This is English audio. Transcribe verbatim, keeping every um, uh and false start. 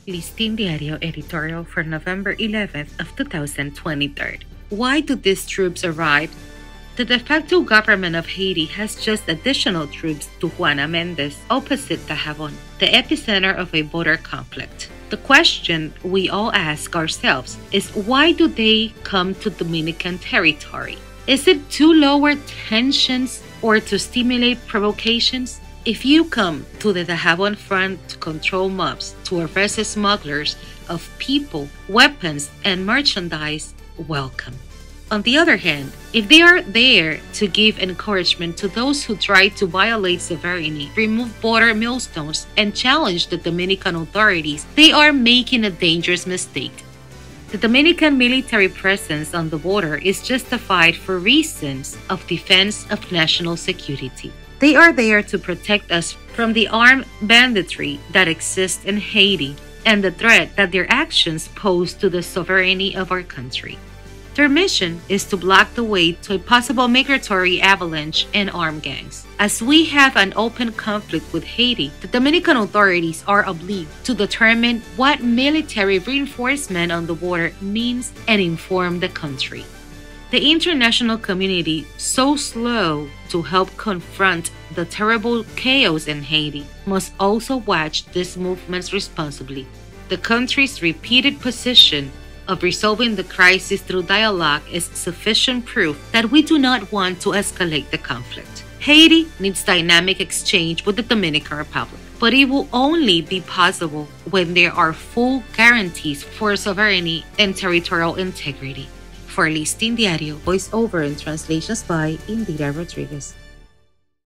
Listín Diario editorial for November eleventh of two thousand twenty-three. Why do these troops arrive? The de facto government of Haiti has just additional troops to Juana Mendez opposite Dajabon, the epicenter of a border conflict. The question we all ask ourselves is, why do they come to Dominican territory? Is it to lower tensions or to stimulate provocations? If you come to the Dajabon front to control mobs, to arrest smugglers of people, weapons, and merchandise, welcome. On the other hand, if they are there to give encouragement to those who try to violate sovereignty, remove border millstones, and challenge the Dominican authorities, they are making a dangerous mistake. The Dominican military presence on the border is justified for reasons of defense of national security. They are there to protect us from the armed banditry that exists in Haiti and the threat that their actions pose to the sovereignty of our country. Their mission is to block the way to a possible migratory avalanche and armed gangs. As we have an open conflict with Haiti, the Dominican authorities are obliged to determine what military reinforcement on the border means and inform the country. The international community, so slow to help confront the terrible chaos in Haiti, must also watch these movements responsibly. The country's repeated position of resolving the crisis through dialogue is sufficient proof that we do not want to escalate the conflict. Haiti needs dynamic exchange with the Dominican Republic, but it will only be possible when there are full guarantees for sovereignty and territorial integrity. For Listín Diario, voiceover and translations by Indira Rodriguez.